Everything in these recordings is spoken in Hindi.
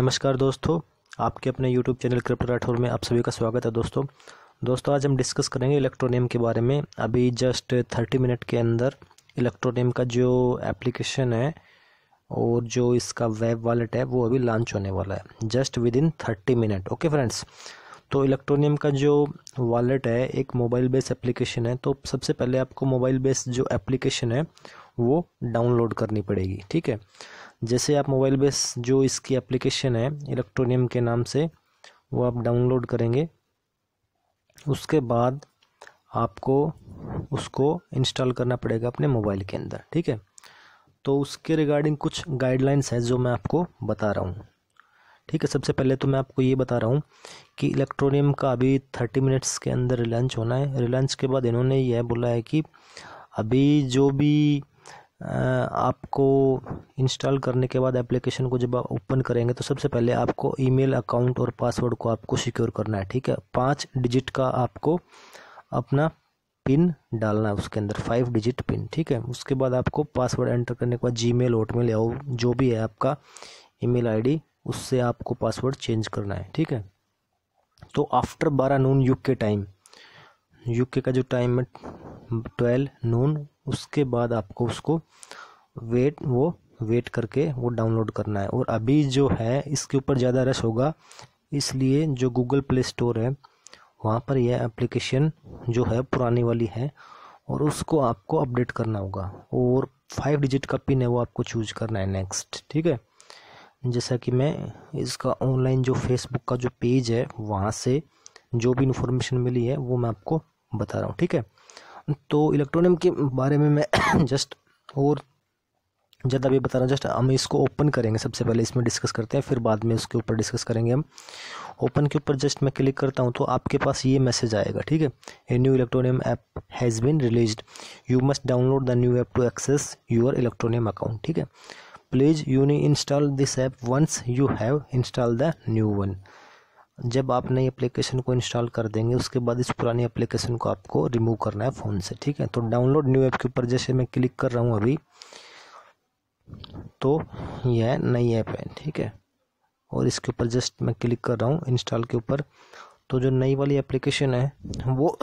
नमस्कार दोस्तों, आपके अपने यूट्यूब चैनल क्रिप्टो राठौर में आप सभी का स्वागत है। दोस्तों आज हम डिस्कस करेंगे इलेक्ट्रोनियम के बारे में। अभी जस्ट 30 मिनट के अंदर इलेक्ट्रोनियम का जो एप्लीकेशन है और जो इसका वेब वॉलेट है वो अभी लॉन्च होने वाला है, just within 30 minute. Okay friends, तो इलेक्ट्रोनियम का जो वॉलेट है एक मोबाइल बेस्ड एप्लीकेशन है। तो सबसे पहले आपको मोबाइल बेस्ड जो एप्लीकेशन है वो डाउनलोड करनी पड़ेगी। ठीक है, जैसे आप मोबाइल बेस जो इसकी एप्लीकेशन है इलेक्ट्रोनियम के नाम से वो आप डाउनलोड करेंगे, उसके बाद आपको उसको इंस्टॉल करना पड़ेगा अपने मोबाइल के अंदर। ठीक है, तो उसके रिगार्डिंग कुछ गाइडलाइंस है जो मैं आपको बता रहा हूँ। ठीक है, सबसे पहले तो मैं आपको ये बता रहा हूँ कि इलेक्ट्रोनियम का अभी 30 मिनट्स के अंदर रिलॉन्च होना है। रिलॉन्च के बाद इन्होंने यह बोला है कि अभी जो भी आपको इंस्टॉल करने के बाद एप्लीकेशन को जब आप ओपन करेंगे तो सबसे पहले आपको ईमेल अकाउंट और पासवर्ड को आपको सिक्योर करना है। ठीक है, 5 डिजिट का आपको अपना पिन डालना है उसके अंदर, 5 डिजिट पिन। ठीक है, उसके बाद आपको पासवर्ड एंटर करने के बाद जीमेल, हॉटमेल या जो भी है आपका ईमेल आईडी, उससे आपको पासवर्ड चेंज करना है। ठीक है, तो after 12 noon UK time, UK का जो टाइम है 12 नून, उसके बाद आपको उसको वेट करके वो डाउनलोड करना है। और अभी जो है इसके ऊपर ज़्यादा रश होगा, इसलिए जो गूगल प्ले स्टोर है वहाँ पर यह एप्लीकेशन जो है पुरानी वाली है और उसको आपको अपडेट करना होगा और 5 डिजिट का पिन है वो आपको चूज करना है नेक्स्ट। ठीक है, जैसा कि मैं इसका ऑनलाइन जो फेसबुक का जो पेज है वहाँ से जो भी इन्फॉर्मेशन मिली है वो मैं आपको बता रहा हूँ। ठीक है, तो इलेक्ट्रोनियम के बारे में मैं जस्ट और ज़्यादा भी बता रहा हूँ। जस्ट हम इसको ओपन करेंगे, सबसे पहले इसमें डिस्कस करते हैं, फिर बाद में उसके ऊपर डिस्कस करेंगे हम। ओपन के ऊपर जस्ट मैं क्लिक करता हूँ तो आपके पास ये मैसेज आएगा। ठीक है, a new Electroneum app has been released, you must download the new app to access your Electroneum account. ठीक है, please you need install this app once you have install the new one. जब आप नई एप्लीकेशन को इंस्टॉल कर देंगे उसके बाद इस पुरानी एप्लीकेशन को आपको रिमूव करना है फ़ोन से। ठीक है, तो डाउनलोड न्यू ऐप के ऊपर जैसे मैं क्लिक कर रहा हूँ अभी, तो यह नई ऐप है। ठीक है, और इसके ऊपर जस्ट मैं क्लिक कर रहा हूँ इंस्टॉल के ऊपर, तो जो नई वाली एप्लीकेशन है वो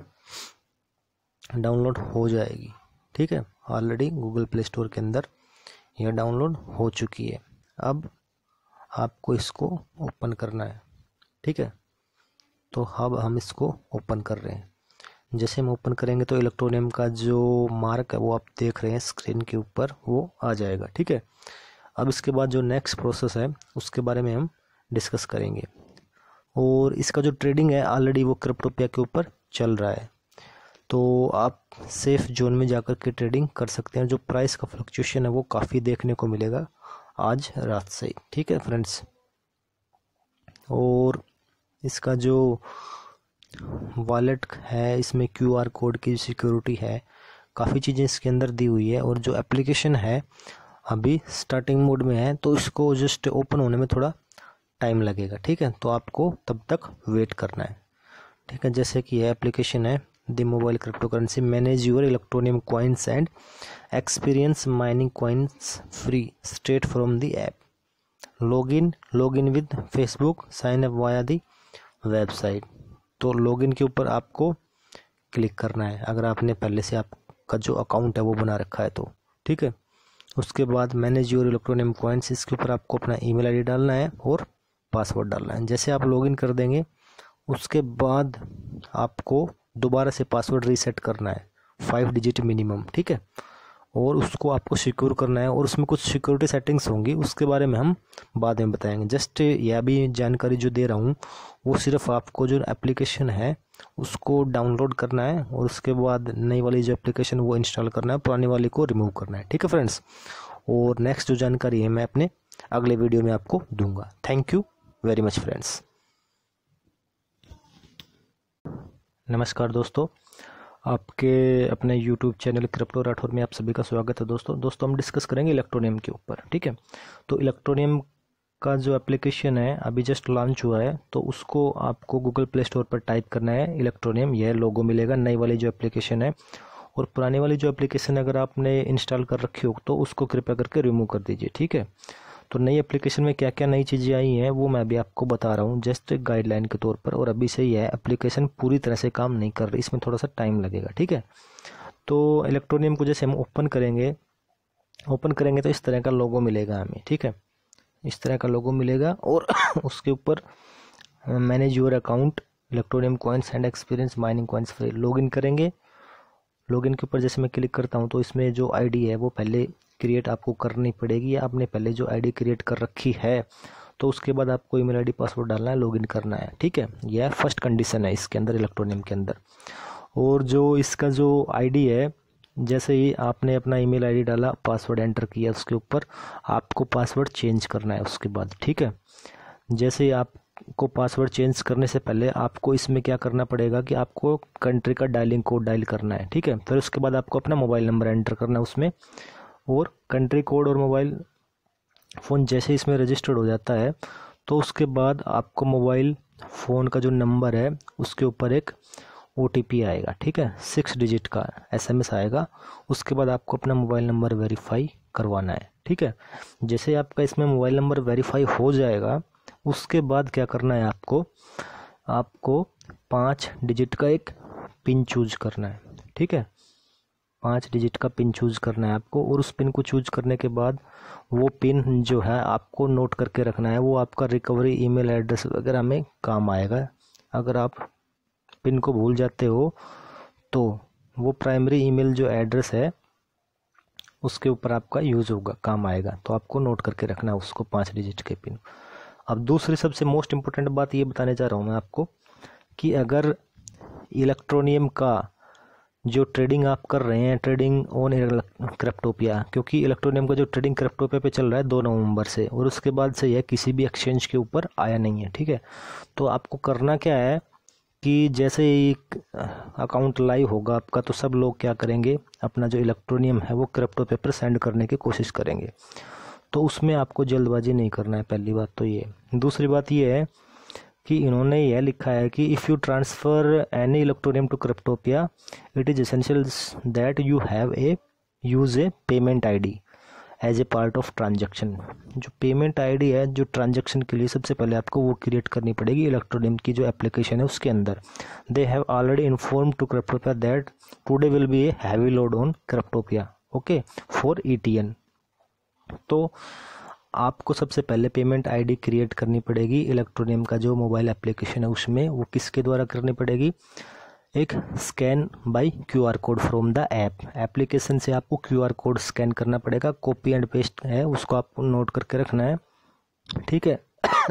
डाउनलोड हो जाएगी। ठीक है, ऑलरेडी गूगल प्ले स्टोर के अंदर यह डाउनलोड हो चुकी है। अब आपको इसको ओपन करना है। ठीक है, तो अब हम इसको ओपन कर रहे हैं। जैसे हम ओपन करेंगे तो इलेक्ट्रोनियम का जो मार्क है वो आप देख रहे हैं स्क्रीन के ऊपर, वो आ जाएगा। ठीक है, अब इसके बाद जो नेक्स्ट प्रोसेस है उसके बारे में हम डिस्कस करेंगे। और इसका जो ट्रेडिंग है ऑलरेडी वो क्रिप्टोपिया के ऊपर चल रहा है, तो आप सेफ जोन में जाकर के ट्रेडिंग कर सकते हैं। जो प्राइस का फ्लक्चुएशन है वो काफ़ी देखने को मिलेगा आज रात से ही। ठीक है फ्रेंड्स, और इसका जो वॉलेट है इसमें QR कोड की सिक्योरिटी है, काफ़ी चीज़ें इसके अंदर दी हुई है। और जो एप्लीकेशन है अभी स्टार्टिंग मोड में है तो इसको जस्ट ओपन होने में थोड़ा टाइम लगेगा। ठीक है, तो आपको तब तक वेट करना है। ठीक है, जैसे कि यह एप्लीकेशन है the mobile crypto currency, manage your Electroneum coins and experience mining coins free straight from the app, log in with Facebook, sign up via the website. तो लॉगिन के ऊपर आपको क्लिक करना है अगर आपने पहले से आपका जो अकाउंट है वो बना रखा है तो। ठीक है, उसके बाद मैनेज योर इलेक्ट्रोनियम कॉइन्स, इसके ऊपर आपको अपना ईमेल आईडी डालना है और पासवर्ड डालना है। जैसे आप लॉगिन कर देंगे उसके बाद आपको दोबारा से पासवर्ड रीसेट करना है, 5 डिजिट मिनिमम। ठीक है, और उसको आपको सिक्योर करना है और उसमें कुछ सिक्योरिटी सेटिंग्स होंगी, उसके बारे में हम बाद में बताएंगे। जस्ट यह भी जानकारी जो दे रहा हूँ वो सिर्फ आपको जो एप्लीकेशन है उसको डाउनलोड करना है और उसके बाद नई वाली जो एप्लीकेशन वो इंस्टॉल करना है, पुरानी वाली को रिमूव करना है। ठीक है फ्रेंड्स, और नेक्स्ट जो जानकारी है मैं अपने अगले वीडियो में आपको दूंगा। Thank you very much friends. नमस्कार दोस्तों, आपके अपने YouTube चैनल क्रिप्टो राठौर में आप सभी का स्वागत है। दोस्तों हम डिस्कस करेंगे इलेक्ट्रोनियम के ऊपर। ठीक है, तो इलेक्ट्रोनियम का जो एप्लीकेशन है अभी जस्ट लॉन्च हुआ है, तो उसको आपको गूगल प्ले स्टोर पर टाइप करना है इलेक्ट्रोनियम, यह लोगो मिलेगा नई वाली जो एप्लीकेशन है। और पुरानी वाली जो एप्लीकेशन अगर आपने इंस्टॉल कर रखी हो तो उसको कृपया करके रिमूव कर दीजिए। ठीक है, तो नई एप्लीकेशन में क्या क्या नई चीज़ें आई हैं वो मैं अभी आपको बता रहा हूँ जस्ट गाइडलाइन के तौर पर। और अभी से यह एप्लीकेशन पूरी तरह से काम नहीं कर रही, इसमें थोड़ा सा टाइम लगेगा, ठीक है। तो इलेक्ट्रोनियम को जैसे हम ओपन करेंगे तो इस तरह का लोगो मिलेगा हमें, ठीक है। इस तरह का लोगो मिलेगा और उसके ऊपर manage your account Electroneum coins and experience mining coins free. Login करेंगे, लॉगिन के ऊपर जैसे मैं क्लिक करता हूँ तो इसमें जो आईडी है वो पहले क्रिएट आपको करनी पड़ेगी, या आपने पहले जो आईडी क्रिएट कर रखी है तो उसके बाद आपको ईमेल आईडी पासवर्ड डालना है, लॉगिन करना है, ठीक है। यह फर्स्ट कंडीशन है इसके अंदर, इलेक्ट्रोनियम के अंदर। और जो इसका जो आईडी है, जैसे ही आपने अपना ईमेल आईडी डाला, पासवर्ड एंटर किया, उसके ऊपर आपको पासवर्ड चेंज करना है उसके बाद, ठीक है। जैसे ही आपको पासवर्ड चेंज करने से पहले आपको इसमें क्या करना पड़ेगा कि आपको कंट्री का डायलिंग कोड डायल करना है, ठीक है। फिर उसके बाद आपको अपना मोबाइल नंबर एंटर करना है उसमें, और कंट्री कोड और मोबाइल फ़ोन जैसे इसमें रजिस्टर्ड हो जाता है तो उसके बाद आपको मोबाइल फ़ोन का जो नंबर है उसके ऊपर एक OTP आएगा, ठीक है, 6 डिजिट का SMS आएगा। उसके बाद आपको अपना मोबाइल नंबर वेरीफाई करवाना है, ठीक है। जैसे आपका इसमें मोबाइल नंबर वेरीफाई हो जाएगा उसके बाद क्या करना है, आपको 5 डिजिट का एक पिन चूज करना है, ठीक है। 5 डिजिट का पिन चूज करना है आपको, और उस पिन को चूज करने के बाद वो पिन जो है आपको नोट करके रखना है। वो आपका रिकवरी ईमेल एड्रेस वगैरह में काम आएगा। अगर आप पिन को भूल जाते हो तो वो प्राइमरी ईमेल जो एड्रेस है उसके ऊपर आपका यूज़ होगा, काम आएगा। तो आपको नोट करके रखना है उसको, 5 डिजिट के पिन। अब दूसरी सबसे मोस्ट इम्पोर्टेंट बात ये बताने जा रहा हूँ मैं आपको कि अगर इलेक्ट्रोनियम का जो ट्रेडिंग आप कर रहे हैं, ट्रेडिंग ऑन क्रिप्टोपिया, क्योंकि इलेक्ट्रोनियम का जो ट्रेडिंग क्रिप्टोपिया पे चल रहा है 2 नवंबर से, और उसके बाद से यह किसी भी एक्सचेंज के ऊपर आया नहीं है, ठीक है। तो आपको करना क्या है कि जैसे ही अकाउंट लाइव होगा आपका तो सब लोग क्या करेंगे, अपना जो इलेक्ट्रोनियम है वो क्रिप्टोपिया पर सेंड करने की कोशिश करेंगे। तो उसमें आपको जल्दबाजी नहीं करना है, पहली बात तो ये। दूसरी बात ये है कि इन्होंने यह लिखा है कि if you transfer any Electroneum to Cryptopia it is essential that you have use a payment ID as a part of transaction. जो पेमेंट आईडी है जो ट्रांजैक्शन के लिए सबसे पहले आपको वो क्रिएट करनी पड़ेगी इलेक्ट्रोनियम की जो एप्लीकेशन है उसके अंदर। They have already inform to Cryptopia that today will be a heavy load on Cryptopia, okay, for ETN। तो आपको सबसे पहले पेमेंट आईडी क्रिएट करनी पड़ेगी इलेक्ट्रोनियम का जो मोबाइल एप्लीकेशन है उसमें। वो किसके द्वारा करनी पड़ेगी, एक scan by QR code from the app. Application से आपको QR कोड स्कैन करना पड़ेगा, कॉपी एंड पेस्ट है उसको आपको नोट करके रखना है, ठीक है।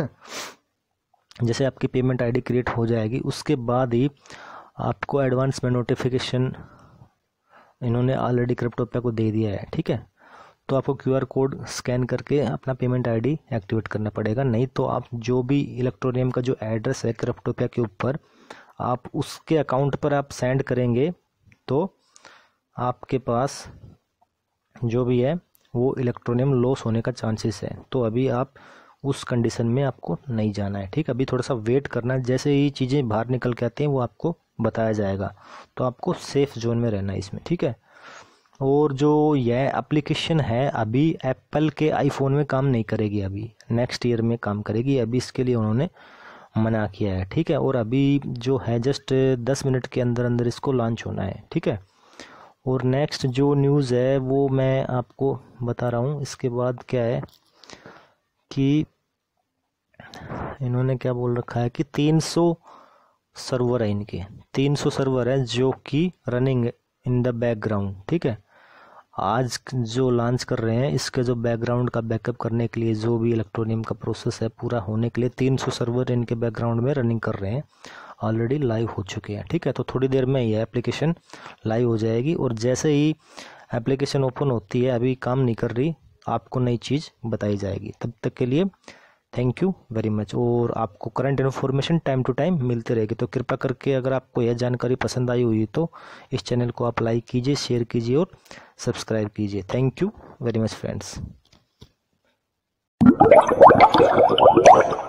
जैसे आपकी पेमेंट आईडी क्रिएट हो जाएगी उसके बाद ही आपको एडवांस में नोटिफिकेशन इन्होंने ऑलरेडी क्रिप्टोपिया को दे दिया है, ठीक है। तो आपको QR कोड स्कैन करके अपना पेमेंट आईडी एक्टिवेट करना पड़ेगा, नहीं तो आप जो भी इलेक्ट्रोनियम का जो एड्रेस है क्रिप्टोपिया के ऊपर आप उसके अकाउंट पर आप सेंड करेंगे तो आपके पास जो भी है वो इलेक्ट्रोनियम लॉस होने का चांसेस है। तो अभी आप उस कंडीशन में आपको नहीं जाना है, ठीक। अभी थोड़ा सा वेट करना है, जैसे ही चीज़ें बाहर निकल के आती हैं वो आपको बताया जाएगा। तो आपको सेफ जोन में रहना है इसमें, ठीक है। और जो यह एप्लीकेशन है अभी एप्पल के आईफोन में काम नहीं करेगी, अभी नेक्स्ट ईयर में काम करेगी, अभी इसके लिए उन्होंने मना किया है, ठीक है। और अभी जो है जस्ट 10 मिनट के अंदर अंदर इसको लॉन्च होना है, ठीक है। और नेक्स्ट जो न्यूज़ है वो मैं आपको बता रहा हूँ। इसके बाद क्या है कि इन्होंने क्या बोल रखा है कि 300 सर्वर है, इनके 300 सर्वर है जो कि रनिंग इन द बैकग्राउंड, ठीक है। आज जो लॉन्च कर रहे हैं इसके जो बैकग्राउंड का बैकअप करने के लिए जो भी इलेक्ट्रोनियम का प्रोसेस है पूरा होने के लिए 300 सर्वर इनके बैकग्राउंड में रनिंग कर रहे हैं, ऑलरेडी लाइव हो चुके हैं, ठीक है। तो थोड़ी देर में ये एप्लीकेशन लाइव हो जाएगी, और जैसे ही एप्लीकेशन ओपन होती है, अभी काम नहीं कर रही, आपको नई चीज़ बताई जाएगी। तब तक के लिए थैंक यू वेरी मच। और आपको current information time to time मिलती रहेगी। तो कृपया करके अगर आपको यह जानकारी पसंद आई हुई तो इस चैनल को आप लाइक कीजिए, शेयर कीजिए और सब्सक्राइब कीजिए। Thank you very much friends.